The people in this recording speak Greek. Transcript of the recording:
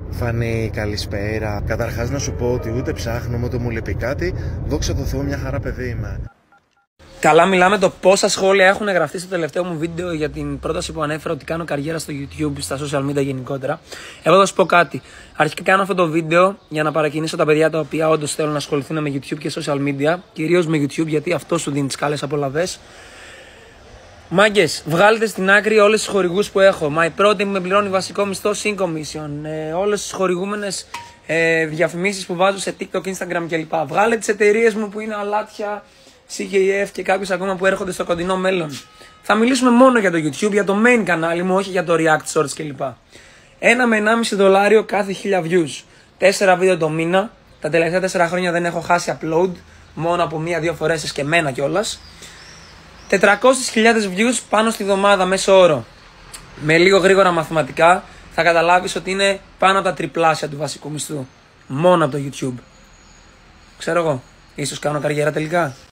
Φανή, καλησπέρα. Καταρχάς να σου πω ότι ούτε ψάχνω, ούτε μου λείπει κάτι. Δόξα τω Θεώ, μια χαρά παιδί είμαι. Καλά, μιλάμε το πόσα σχόλια έχουν γραφτεί στο τελευταίο μου βίντεο για την πρόταση που ανέφερα ότι κάνω καριέρα στο YouTube, στα social media γενικότερα. Εγώ θα σου πω κάτι. Αρχικά κάνω αυτό το βίντεο για να παρακινήσω τα παιδιά τα οποία όντως θέλουν να ασχοληθούν με YouTube και social media. Κυρίως με YouTube, γιατί αυτό σου δίνει τις καλές απολαβές. Μάγκες, βγάλετε στην άκρη όλες τις χορηγούς που έχω. My Protein με πληρώνει βασικό μισθό συν commission. Όλες τις χορηγούμενες διαφημίσεις που βάζω σε TikTok, Instagram κλπ. Βγάλετε τις εταιρείες μου που είναι αλάτια, CKF και κάποιους ακόμα που έρχονται στο κοντινό μέλλον. Θα μιλήσουμε μόνο για το YouTube, για το main κανάλι μου, όχι για το React Shorts κλπ. 1 με 1,5 δολάριο κάθε 1000 views. 4 βίντεο το μήνα. Τα τελευταία 4 χρόνια δεν έχω χάσει upload. Μόνο από 1-2 φορές εσκεμμένα κιόλας. 400.000 views πάνω στη βδομάδα μέσω όρο. Με λίγο γρήγορα μαθηματικά θα καταλάβεις ότι είναι πάνω από τα τριπλάσια του βασικού μισθού. Μόνο από το YouTube. Ξέρω εγώ. Ίσως κάνω καριέρα τελικά.